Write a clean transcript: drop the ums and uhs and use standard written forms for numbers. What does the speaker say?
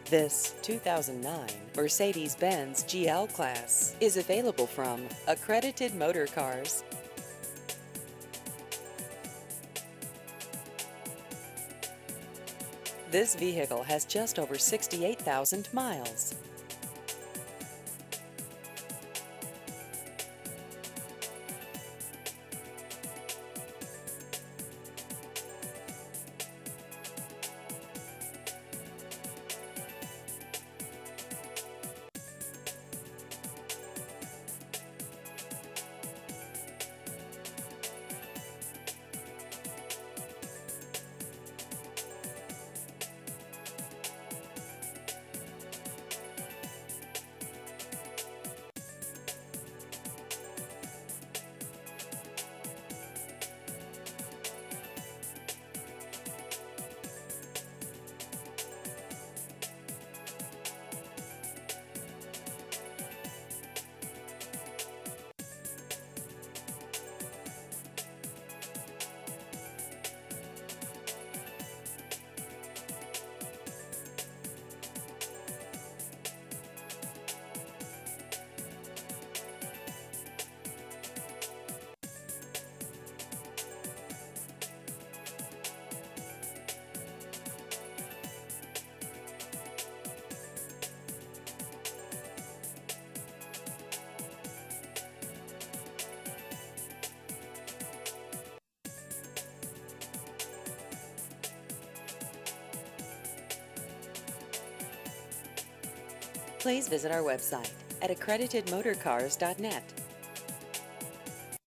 This 2009 Mercedes-Benz GL Class is available from Accredited Motorcars. This vehicle has just over 68,000 miles. Please visit our website at accreditedmotorcars.net.